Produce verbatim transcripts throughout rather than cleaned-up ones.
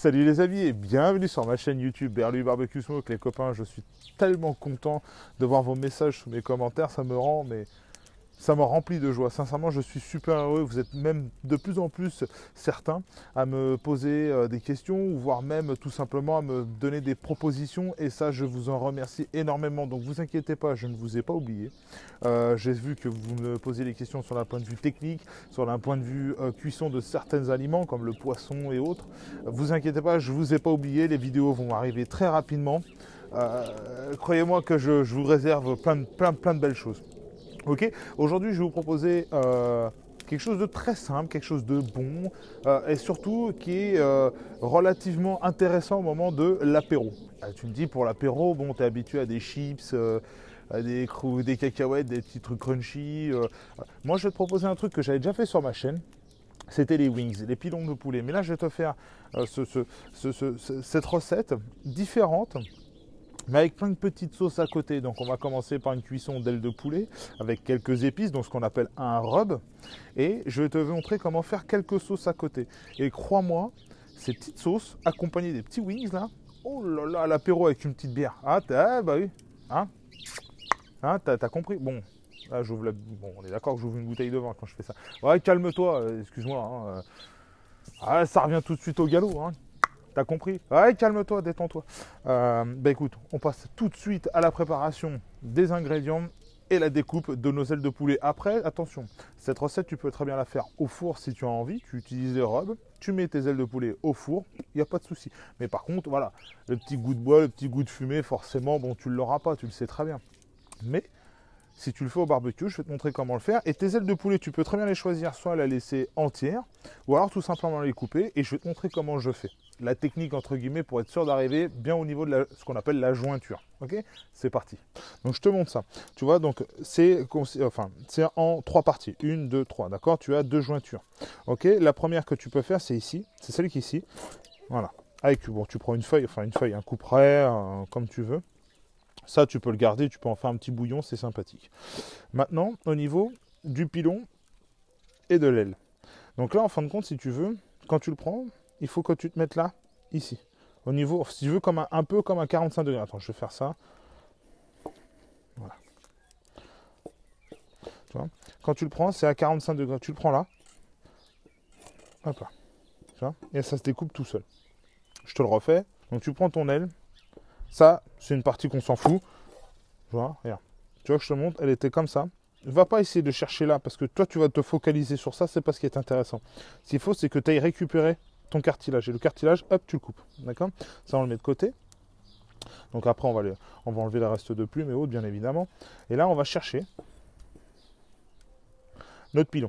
Salut les amis et bienvenue sur ma chaîne YouTube Berlu Barbecue Smoke. Les copains, je suis tellement content de voir vos messages sous mes commentaires, ça me rend mais ça me remplit de joie. Sincèrement, je suis super heureux. Vous êtes même de plus en plus certains à me poser euh, des questions ou voire même tout simplement à me donner des propositions et ça, je vous en remercie énormément. Donc vous inquiétez pas, je ne vous ai pas oublié. Euh, J'ai vu que vous me posiez des questions sur un point de vue technique, sur un point de vue euh, cuisson de certains aliments comme le poisson et autres. Vous inquiétez pas, je ne vous ai pas oublié. Les vidéos vont arriver très rapidement. Euh, Croyez-moi que je, je vous réserve plein de, plein, plein de belles choses. Ok, aujourd'hui je vais vous proposer euh, quelque chose de très simple, quelque chose de bon euh, et surtout qui est euh, relativement intéressant au moment de l'apéro. Euh, tu me dis pour l'apéro, bon, tu es habitué à des chips, euh, à des, des cacahuètes, des petits trucs crunchy. Euh. Moi je vais te proposer un truc que j'avais déjà fait sur ma chaîne. C'était les wings, les pilons de poulet. Mais là je vais te faire euh, ce, ce, ce, ce, cette recette différente, mais avec plein de petites sauces à côté. Donc on va commencer par une cuisson d'ailes de poulet avec quelques épices, donc ce qu'on appelle un rub. Et je vais te montrer comment faire quelques sauces à côté. Et crois-moi, ces petites sauces accompagnées des petits wings là, oh là là, à l'apéro avec une petite bière. Ah, ah bah oui, hein, hein t'as compris. Bon, là j'ouvre la... Bon, on est d'accord que j'ouvre une bouteille de vin quand je fais ça. Ouais, calme-toi, euh, excuse-moi. Hein, euh... Ah, ça revient tout de suite au galop, hein. T'as compris? Ouais, calme-toi, détends-toi. Euh, bah écoute, on passe tout de suite à la préparation des ingrédients et la découpe de nos ailes de poulet. Après, attention, cette recette, tu peux très bien la faire au four si tu as envie. Tu utilises les rubs, tu mets tes ailes de poulet au four, il n'y a pas de souci. Mais par contre, voilà, le petit goût de bois, le petit goût de fumée, forcément, bon, tu ne l'auras pas, tu le sais très bien. Mais si tu le fais au barbecue, je vais te montrer comment le faire. Et tes ailes de poulet, tu peux très bien les choisir, soit la laisser entière, ou alors tout simplement les couper. Et je vais te montrer comment je fais. La technique, entre guillemets, pour être sûr d'arriver bien au niveau de la, ce qu'on appelle la jointure. Ok, c'est parti. Donc je te montre ça. Tu vois, donc c'est enfin, c'est en trois parties. Une, deux, trois. D'accord? Tu as deux jointures. Ok, la première que tu peux faire, c'est ici. C'est celle qui est ici. Voilà. Avec, bon, tu prends une feuille, enfin une feuille, un couperet, euh, comme tu veux. Ça, tu peux le garder, tu peux en faire un petit bouillon, c'est sympathique. Maintenant, au niveau du pilon et de l'aile. Donc là, en fin de compte, si tu veux, quand tu le prends, il faut que tu te mettes là, ici. Au niveau, si tu veux, comme un, un peu comme un quarante-cinq degrés. Attends, je vais faire ça. Voilà. Tu vois, quand tu le prends, c'est à quarante-cinq degrés. Tu le prends là. Hop là. Tu vois, et ça se découpe tout seul. Je te le refais. Donc tu prends ton aile. Ça, c'est une partie qu'on s'en fout. Tu vois, regarde. Tu vois que je te montre, elle était comme ça. Ne va pas essayer de chercher là, parce que toi, tu vas te focaliser sur ça, c'est pas ce qui est intéressant. Ce qu'il faut, c'est que tu ailles récupérer ton cartilage. Et le cartilage, hop, tu le coupes. D'accord? Ça, on le met de côté. Donc après, on va, le, on va enlever le reste de plumes et autres, bien évidemment. Et là, on va chercher notre pilon.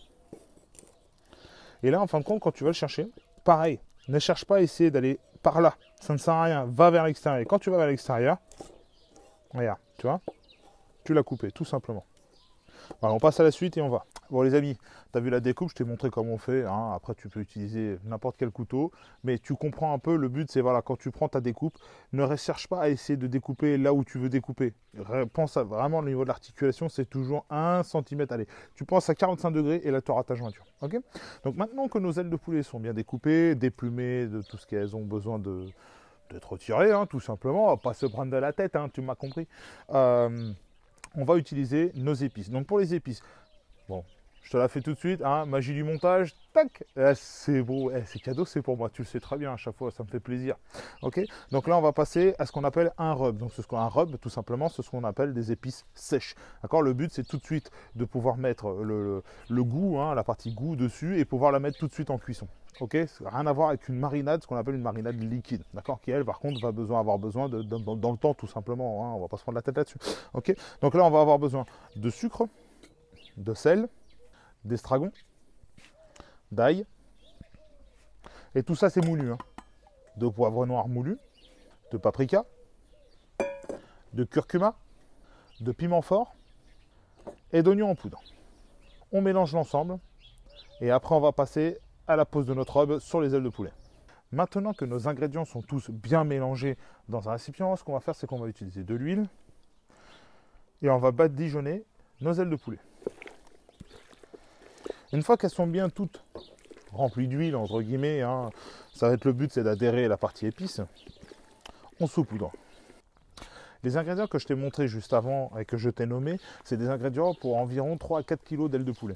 Et là, en fin de compte, quand tu vas le chercher, pareil, ne cherche pas à essayer d'aller par là. Ça ne sert à rien. Va vers l'extérieur. Et quand tu vas vers l'extérieur, regarde, tu vois, tu l'as coupé, tout simplement. Voilà, on passe à la suite et on va. Bon les amis, tu as vu la découpe, je t'ai montré comment on fait. Hein. Après, tu peux utiliser n'importe quel couteau. Mais tu comprends un peu, le but, c'est voilà, quand tu prends ta découpe, ne cherche pas à essayer de découper là où tu veux découper. Pense à vraiment au niveau de l'articulation, c'est toujours un centimètre. Allez, tu penses à quarante-cinq degrés et là, tu auras ta jointure. Okay, donc maintenant que nos ailes de poulet sont bien découpées, déplumées de tout ce qu'elles ont besoin de... d'être retiré, hein, tout simplement, on va pas se prendre de la tête, hein, tu m'as compris. Euh, on va utiliser nos épices. Donc pour les épices, bon, je te la fais tout de suite, hein, magie du montage, tac, eh, c'est beau, eh, c'est cadeau, c'est pour moi, tu le sais très bien à chaque fois, ça me fait plaisir. Ok, donc là on va passer à ce qu'on appelle un rub. Donc ce qu'on un rub, tout simplement, c'est ce qu'on appelle des épices sèches. D'accord, le but c'est tout de suite de pouvoir mettre le, le, le goût, hein, la partie goût dessus et pouvoir la mettre tout de suite en cuisson. Ok, rien à voir avec une marinade, ce qu'on appelle une marinade liquide, d'accord, qui elle par contre va besoin avoir besoin de, de, de dans le temps tout simplement, hein, on va pas se prendre la tête là-dessus. Ok, donc là on va avoir besoin de sucre, de sel, d'estragon, d'ail, et tout ça c'est moulu, hein. De poivre noir moulu, de paprika, de curcuma, de piment fort et d'oignon en poudre. On mélange l'ensemble et après on va passer à la pose de notre rub sur les ailes de poulet. Maintenant que nos ingrédients sont tous bien mélangés dans un récipient, ce qu'on va faire, c'est qu'on va utiliser de l'huile et on va badigeonner nos ailes de poulet. Une fois qu'elles sont bien toutes rempli d'huile, entre guillemets. Hein. Ça va être le but, c'est d'adhérer la partie épice. On saupoudre. Les ingrédients que je t'ai montrés juste avant et que je t'ai nommés, c'est des ingrédients pour environ trois à quatre kilos d'ailes de poulet.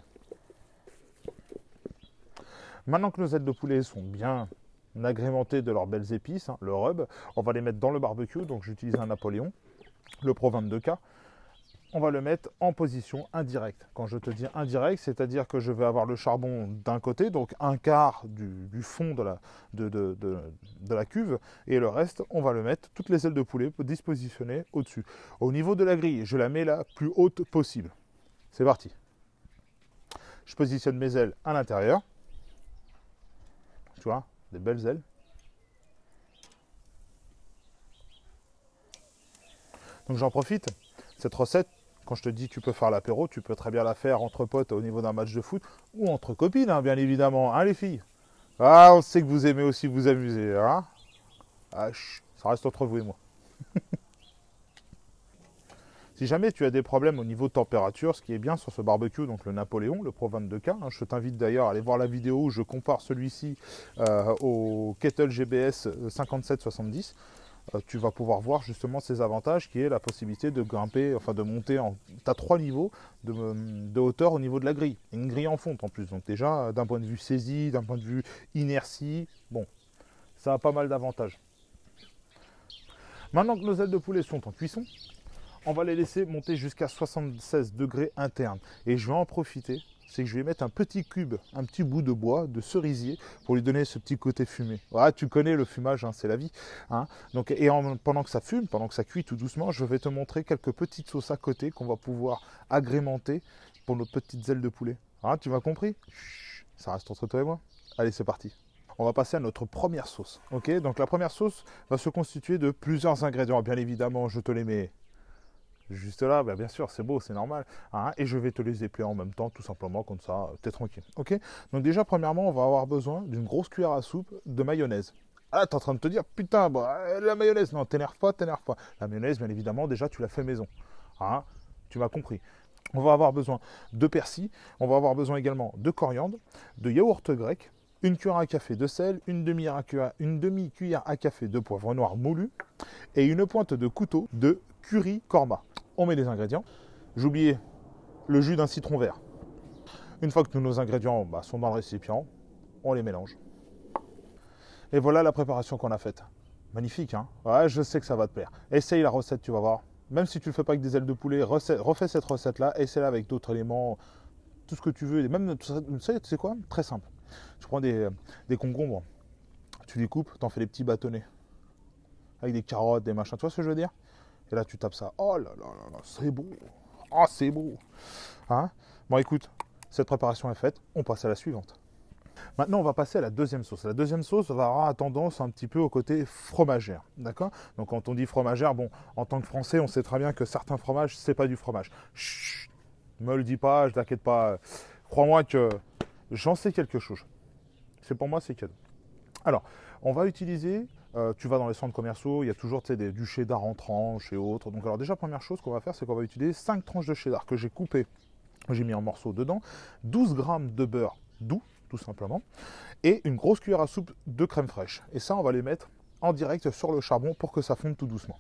Maintenant que nos ailes de poulet sont bien agrémentées de leurs belles épices, hein, le rub, on va les mettre dans le barbecue. Donc j'utilise un Napoléon, le Pro vingt-deux K. On va le mettre en position indirecte. Quand je te dis indirect, c'est-à-dire que je vais avoir le charbon d'un côté, donc un quart du, du fond de la, de, de, de, de la cuve, et le reste, on va le mettre, toutes les ailes de poulet dispositionnées au-dessus. Au niveau de la grille, je la mets la plus haute possible. C'est parti. Je positionne mes ailes à l'intérieur. Tu vois, des belles ailes. Donc j'en profite. Cette recette, quand je te dis tu peux faire l'apéro, tu peux très bien la faire entre potes au niveau d'un match de foot ou entre copines, hein, bien évidemment, hein, les filles. Ah, on sait que vous aimez aussi vous amuser, hein. Ah, chut, ça reste entre vous et moi. Si jamais tu as des problèmes au niveau de température, ce qui est bien sur ce barbecue, donc le Napoléon, le Pro vingt-deux K, hein, je t'invite d'ailleurs à aller voir la vidéo où je compare celui-ci euh, au Kettle G B S cinquante-sept soixante-dix. Euh, tu vas pouvoir voir justement ses avantages, qui est la possibilité de grimper, enfin de monter en... Tu as trois niveaux de, de hauteur au niveau de la grille. Une grille en fonte en plus, donc déjà d'un point de vue saisie, d'un point de vue inertie, bon, ça a pas mal d'avantages. Maintenant que nos ailes de poulet sont en cuisson, on va les laisser monter jusqu'à soixante-seize degrés interne. Et je vais en profiter, c'est que je vais mettre un petit cube, un petit bout de bois, de cerisier, pour lui donner ce petit côté fumé. Voilà, tu connais le fumage, hein, c'est la vie. Hein. Donc, et en, pendant que ça fume, pendant que ça cuit tout doucement, je vais te montrer quelques petites sauces à côté qu'on va pouvoir agrémenter pour nos petites ailes de poulet. Hein, tu m'as compris? Chut, ça reste entre toi et moi. Allez, c'est parti. On va passer à notre première sauce. Ok, donc la première sauce va se constituer de plusieurs ingrédients. Bien évidemment, je te les mets juste là, bah bien sûr, c'est beau, c'est normal. Hein, et je vais te les épeler en même temps, tout simplement, comme ça, tu es tranquille. Ok. Donc déjà, premièrement, on va avoir besoin d'une grosse cuillère à soupe de mayonnaise. Ah, tu es en train de te dire, putain, bah, la mayonnaise, non, t'énerve pas, t'énerve pas. La mayonnaise, bien évidemment, déjà, tu l'as fait maison. Hein, tu m'as compris. On va avoir besoin de persil, on va avoir besoin également de coriandre, de yaourt grec, une cuillère à café de sel, une demi-cuillère demi à café de poivre noir moulu et une pointe de couteau de curry korma. On met les ingrédients. J'oubliais le jus d'un citron vert. Une fois que tous nos ingrédients bah, sont dans le récipient, on les mélange. Et voilà la préparation qu'on a faite. Magnifique, hein? Ouais, je sais que ça va te plaire. Essaye la recette, tu vas voir. Même si tu ne le fais pas avec des ailes de poulet, refais cette recette-là, essaie-la avec d'autres éléments, tout ce que tu veux. Et même, tu sais, tu sais quoi? Très simple. Tu prends des, des concombres, tu les coupes, tu en fais des petits bâtonnets. Avec des carottes, des machins. Tu vois ce que je veux dire? Et là, tu tapes ça. Oh là là là là, c'est beau. Oh, c'est beau. Hein? Bon, écoute, cette préparation est faite. On passe à la suivante. Maintenant, on va passer à la deuxième sauce. La deuxième sauce va avoir tendance un petit peu au côté fromagère. D'accord? Donc, quand on dit fromagère, bon, en tant que Français, on sait très bien que certains fromages, c'est pas du fromage. Chut, ne me le dis pas, je t'inquiète pas. Crois-moi que j'en sais quelque chose. C'est pour moi, c'est cadeau. Alors, on va utiliser, euh, tu vas dans les centres commerciaux, il y a toujours des, du cheddar en tranches et autres. Donc, alors déjà, première chose qu'on va faire, c'est qu'on va utiliser cinq tranches de cheddar que j'ai coupées, j'ai mis en morceaux dedans, douze grammes de beurre doux, tout simplement, et une grosse cuillère à soupe de crème fraîche. Et ça, on va les mettre en direct sur le charbon pour que ça fonde tout doucement.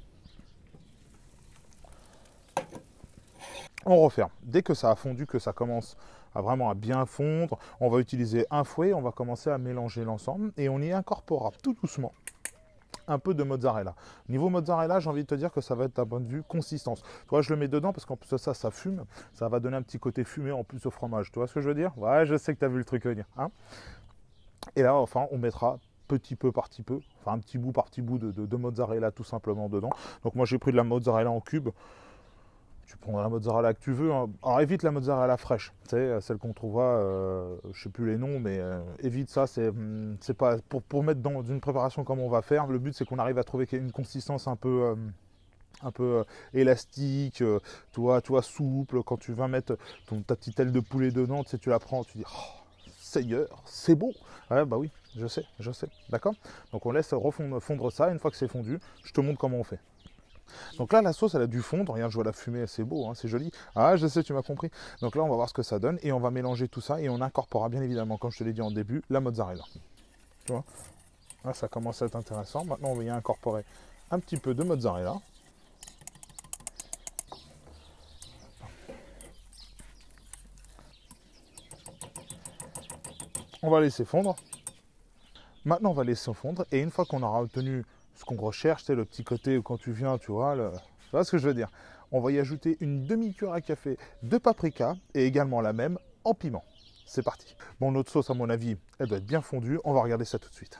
On referme. Dès que ça a fondu, que ça commence à vraiment à bien fondre, on va utiliser un fouet, on va commencer à mélanger l'ensemble et on y incorporera tout doucement un peu de mozzarella. Niveau mozzarella, j'ai envie de te dire que ça va être d'un point de vue consistance. Tu vois, je le mets dedans parce qu'en plus de ça, ça fume. Ça va donner un petit côté fumé en plus au fromage. Tu vois ce que je veux dire? Ouais, je sais que tu as vu le truc venir. Hein, et là, enfin, on mettra petit peu par petit peu, enfin un petit bout par petit bout de, de, de mozzarella tout simplement dedans. Donc moi, j'ai pris de la mozzarella en cubes. Tu prends la mozzarella que tu veux. Hein. Alors évite la mozzarella fraîche, tu sais, celle qu'on trouvera, euh, je ne sais plus les noms, mais euh, évite ça. C'est, c'est pas pour, pour mettre dans une préparation comme on va faire. Le but c'est qu'on arrive à trouver une consistance un peu, euh, un peu euh, élastique, euh, tu vois, tu vois, souple. Quand tu vas mettre ton, ta petite aile de poulet dedans, tu sais, tu la prends, tu dis, oh, Seigneur, c'est beau. Ouais, bah oui, je sais, je sais, d'accord. Donc on laisse refondre fondre ça. Une fois que c'est fondu, je te montre comment on fait. Donc là, la sauce, elle a dû fondre. Regarde, je vois la fumée, c'est beau, hein, c'est joli. Ah, je sais, tu m'as compris. Donc là, on va voir ce que ça donne et on va mélanger tout ça et on incorporera bien évidemment, comme je te l'ai dit en début, la mozzarella. Tu vois? Là, ça commence à être intéressant. Maintenant, on va y incorporer un petit peu de mozzarella. On va laisser fondre. Maintenant, on va laisser fondre. Et une fois qu'on aura obtenu ce qu'on recherche, c'est le petit côté où quand tu viens, tu vois, le... tu vois ce que je veux dire. On va y ajouter une demi-cuillère à café de paprika et également la même en piment. C'est parti. Bon, notre sauce, à mon avis, elle doit être bien fondue. On va regarder ça tout de suite.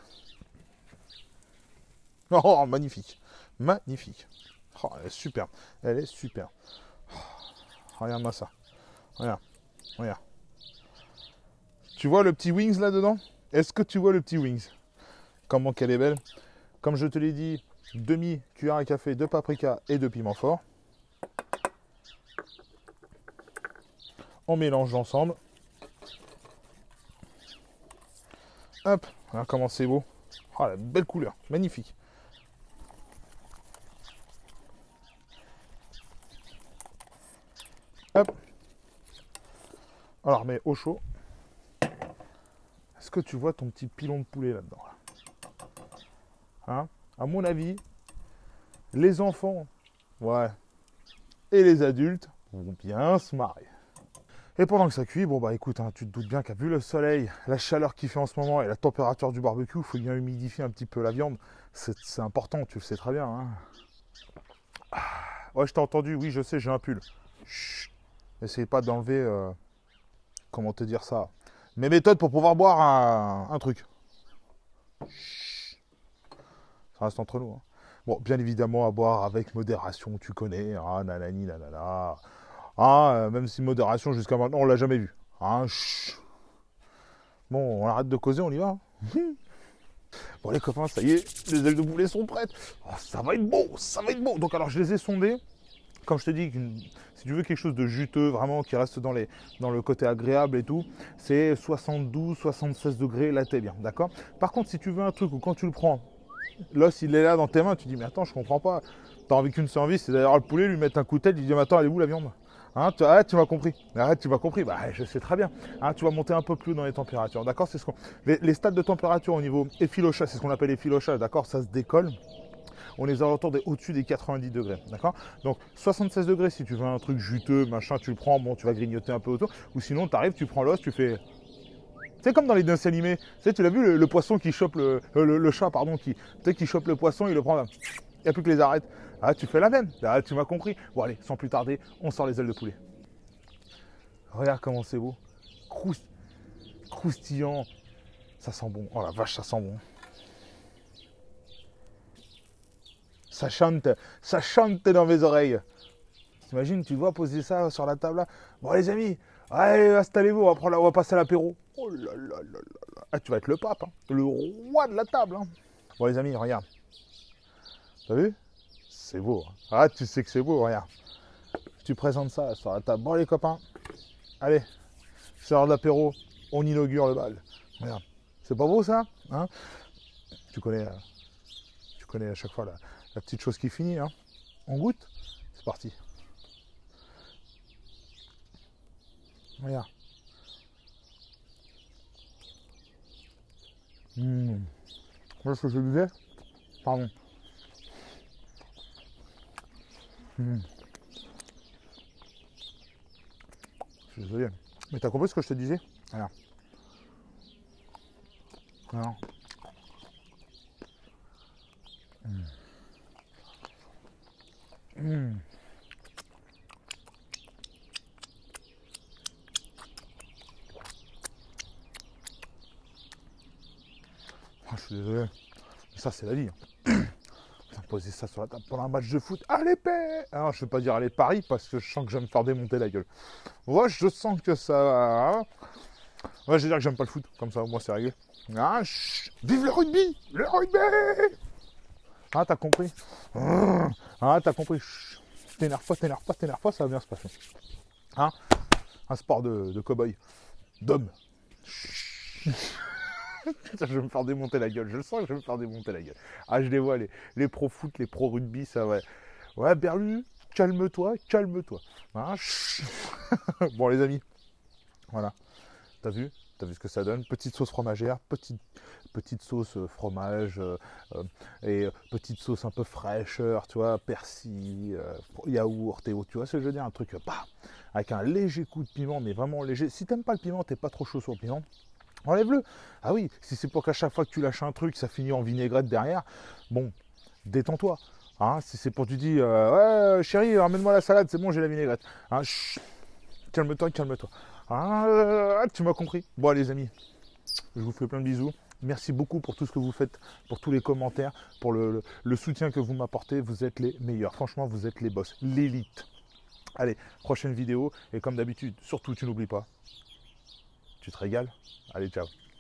Oh, magnifique. Magnifique. Oh, elle est super. Elle est super. Oh, regarde-moi ça. Regarde. Regarde. Tu vois le petit wings là-dedans? Est-ce que tu vois le petit wings? Comment qu'elle est belle? Comme je te l'ai dit, demi-cuillère à café de paprika et de piment fort. On mélange ensemble. Hop, regarde comment c'est beau. Oh, la belle couleur, magnifique. Hop. Alors, mais au chaud. Est-ce que tu vois ton petit pilon de poulet là-dedans là? Hein? À mon avis, les enfants, ouais, et les adultes vont bien se marrer. Et pendant que ça cuit, bon bah écoute, hein, tu te doutes bien qu'à vu le soleil, la chaleur qu'il fait en ce moment et la température du barbecue, il faut bien humidifier un petit peu la viande. C'est important, tu le sais très bien. Hein. Ah, ouais, je t'ai entendu, oui, je sais, j'ai un pull. Chut, n'essayez pas d'enlever, euh, comment te dire ça, mes méthodes pour pouvoir boire un, un truc. Chut, ça reste entre nous. Hein. Bon, bien évidemment, à boire avec modération, tu connais, ah, nanani, nanana. Ah, euh, même si modération, jusqu'à maintenant, on l'a jamais vu. Hein, bon, on arrête de causer, on y va. Bon, les copains, ça y est, les ailes de poulet sont prêtes. Oh, ça va être beau, ça va être beau. Donc, alors, je les ai sondées. Comme je te dis, si tu veux quelque chose de juteux, vraiment, qui reste dans, les, dans le côté agréable et tout, c'est soixante-douze, soixante-seize degrés, là, t'es bien, d'accord? Par contre, si tu veux un truc où quand tu le prends, l'os, il est là dans tes mains, tu dis, mais attends, je comprends pas. T'as envie qu'une seule envie, c'est d'ailleurs le poulet, lui mettre un coup de tête, il dit, mais attends, elle est où la viande? Hein, tu, arrête, tu m'as compris. Arrête, tu m'as compris. Bah, je sais très bien. Hein, tu vas monter un peu plus dans les températures. D'accord, c'est ce qu'on. Les, les stades de température au niveau effilochage, c'est ce qu'on appelle effilochage. D'accord, ça se décolle. On est alentours des au-dessus des quatre-vingt-dix degrés. D'accord. Donc soixante-seize degrés si tu veux un truc juteux, machin, tu le prends. Bon, tu vas grignoter un peu autour. Ou sinon, tu arrives, tu prends l'os, tu fais. C'est comme dans les dessins animés. Tu sais, tu l'as vu le, le poisson qui chope le, le, le chat, pardon, qui, tu sais, qui chope le poisson, il le prend. Là. Il n'y a plus que les arêtes. Ah, tu fais la même. Ah, tu m'as compris. Bon, allez, sans plus tarder, on sort les ailes de poulet. Regarde comment c'est beau. Croust... Croustillant. Ça sent bon. Oh la vache, ça sent bon. Ça chante. Ça chante dans mes oreilles. T'imagines, tu dois poser ça sur la table là. Bon les amis, allez, installez-vous, on va, prendre, on va passer à l'apéro. Oh là là là là. Ah, tu vas être le pape, hein. Le roi de la table. Hein. Bon les amis, regarde. T'as vu? C'est beau. Hein. Ah, tu sais que c'est beau, regarde. Tu présentes ça sur la table. Bon les copains. Allez, c'est l'heure de l'apéro, on inaugure le bal. Regarde, c'est pas beau ça, hein? Tu connais, euh, tu connais à chaque fois la, la petite chose qui finit, hein? On goûte? C'est parti. Regarde. Mmh. Voilà ce que je disais? Pardon. Mmh. Je suis désolé. Mais t'as compris ce que je te disais? Regarde. Alors. Mmh. Mmh. Oh, je suis désolé. Ça, c'est la vie. Hein. Poser ça sur la table pendant un match de foot. Allez, paix! Alors, je ne vais pas dire allez Paris parce que je sens que je vais me faire démonter la gueule. Ouais, je sens que ça. Ouais, je vais dire que j'aime pas le foot. Comme ça, moi, c'est réglé. Ah, vive le rugby! Le rugby! Ah, t'as compris? Ah, t'as compris? T'énerve pas, t'énerve pas, t'énerve pas, ça va bien se passer. Hein? Un sport de, de cow-boy. D'homme. Je vais me faire démonter la gueule. Je le sens que je vais me faire démonter la gueule. Ah, je les vois, les, les pro foot, les pro rugby, ça va. Ouais, Berlu, calme-toi, calme-toi. Hein, bon, les amis, voilà. T'as vu? T'as vu ce que ça donne? Petite sauce fromagère, petite, petite sauce euh, fromage euh, euh, et euh, petite sauce un peu fraîcheur, tu vois, persil, euh, yaourt et autres, tu vois ce que je veux dire? Un truc, euh, bah, avec un léger coup de piment, mais vraiment léger. Si t'aimes pas le piment, t'es pas trop chaud sur le piment, enlève-le. Ah oui, si c'est pour qu'à chaque fois que tu lâches un truc, ça finit en vinaigrette derrière, bon, détends-toi. Hein, si c'est pour que tu dis, euh, ouais, chérie, ramène-moi la salade, c'est bon, j'ai la vinaigrette. Hein, chut, calme-toi, calme-toi. Ah, tu m'as compris. Bon, les amis, je vous fais plein de bisous. Merci beaucoup pour tout ce que vous faites, pour tous les commentaires, pour le, le, le soutien que vous m'apportez. Vous êtes les meilleurs. Franchement, vous êtes les boss, l'élite. Allez, prochaine vidéo. Et comme d'habitude, surtout, tu n'oublies pas, tu te régales. Allez, ciao.